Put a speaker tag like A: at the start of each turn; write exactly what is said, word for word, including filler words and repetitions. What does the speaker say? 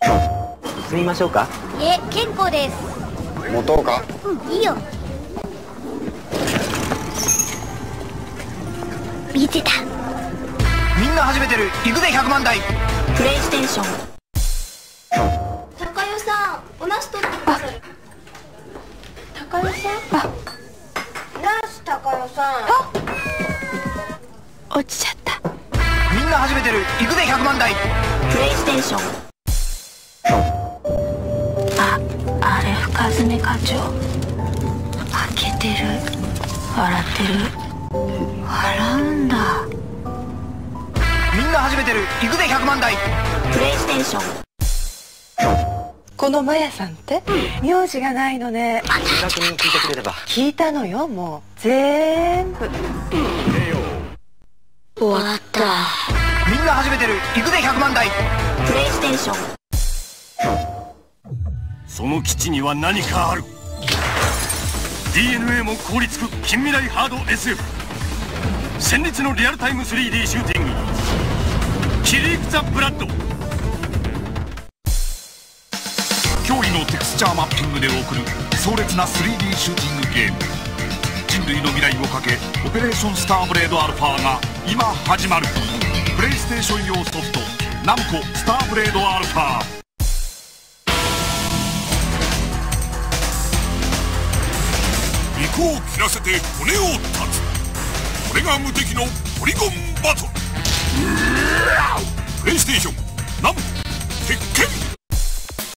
A: 進みましょうか。
B: いえ、結構です。
C: 持とうか。
B: うん、いいよ。見てた。
D: みんな始めてる。行くぜひゃくまん台。
B: プレイステーション。
E: 高代さん、おナス取ってください。高代さん。あ、ナス高代さん。
B: 落ちちゃった。
D: みんな始めてる。行くぜひゃくまん台。
B: プレイステーション。あ、あれ深爪課長。開けてる。笑ってる。笑うんだ。
D: みんな始めてる。行くぜひゃくまん台。
B: プレイステーション。
F: このマヤさんって名字がないのね。
A: 正確に聞いてくれれば。
F: 聞いたのよ、もう全部。
B: 終わった。
D: みんな始めてる。行くぜひゃくまん台。
B: プレイステーション。
G: その基地には何かある。 ディーエヌエー も凍りつく近未来ハード エスエフ。 戦慄のリアルタイム スリーディー シューティングキリーク・ザ・ブラッド。
H: 驚異のテクスチャーマッピングで送る壮烈な スリーディー シューティングゲーム。人類の未来をかけオペレーションスターブレードアルファが今始まる。プレイステーション用ソフトナムコスターブレードアルファ。
I: 肉を切らせて骨を断つ。これが無敵のポリゴンバトル。プレイステーションナムコ鉄拳。